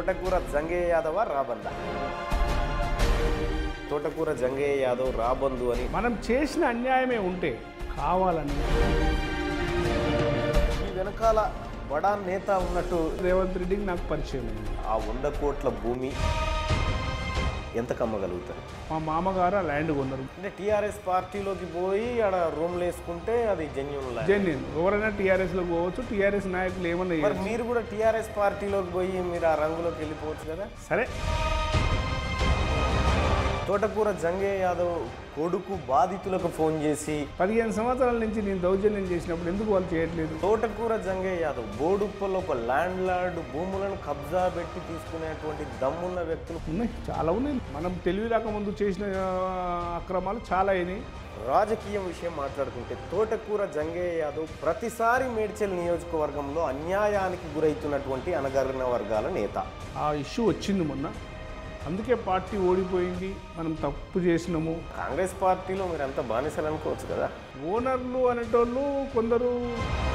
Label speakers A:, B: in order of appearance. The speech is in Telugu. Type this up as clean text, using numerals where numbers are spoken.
A: తోటకూర జంగయ్య యాదవ రాబంద. తోటకూర జంగయ్య యాదవ్ రాబందు అని
B: మనం చేసిన అన్యాయమే ఉంటే కావాలని
A: ఈ వెనకాల బడా నేత ఉన్నట్టు
B: రేవంత్ రెడ్డికి నాకు పరిచయం అయింది.
A: ఆ 100 కోట్ల భూమి ఎంత కమ్మగలుగుతారు?
B: మా మామగారు ఆ ల్యాండ్ కొన్నారు.
A: అంటే టీఆర్ఎస్ పార్టీలోకి పోయి ఆడ రూమ్లు వేసుకుంటే అది
B: జెన్యున్. ఎవరైనా టీఆర్ఎస్లోకి పోవచ్చు. టీఆర్ఎస్ నాయకులు ఏమన్నా
A: మరి మీరు కూడా టీఆర్ఎస్ పార్టీలోకి పోయి మీరు ఆ రంగులోకి వెళ్ళిపోవచ్చు కదా.
B: సరే,
A: తోటకూర జంగయ్య యాదవ్ కొడుకు బాధితులకు ఫోన్ చేసి
B: 15 సంవత్సరాల నుంచి నేను దౌర్జన్యం చేసినప్పుడు ఎందుకు వాళ్ళు చేయట్లేదు?
A: తోటకూర జంగయ్య యాదవ్ బోడుప్పలో ఒక ల్యాండ్ లార్డ్ భూములను కబ్జా పెట్టి తీసుకునేటువంటి దమ్మున్న వ్యక్తులు
B: ఉన్నాయి, చాలా ఉన్నాయి. మనం తెలివి రాకముందు చేసిన అక్రమాలు చాలా అయినాయి.
A: రాజకీయం విషయం మాట్లాడుకుంటే తోటకూర జంగయ్య యాదవ్ ప్రతిసారి మేడ్చల్ నియోజకవర్గంలో అన్యాయానికి గురవుతున్నటువంటి అణగారిన వర్గాల నేత.
B: ఆ ఇష్యూ వచ్చింది మొన్న, అందుకే పార్టీ ఓడిపోయింది. మనం తప్పు చేసినాము.
A: కాంగ్రెస్ పార్టీలో మీరు అంత బానిసలు అనుకోవచ్చు కదా.
B: ఓనర్లు అనేటోళ్ళు కొందరు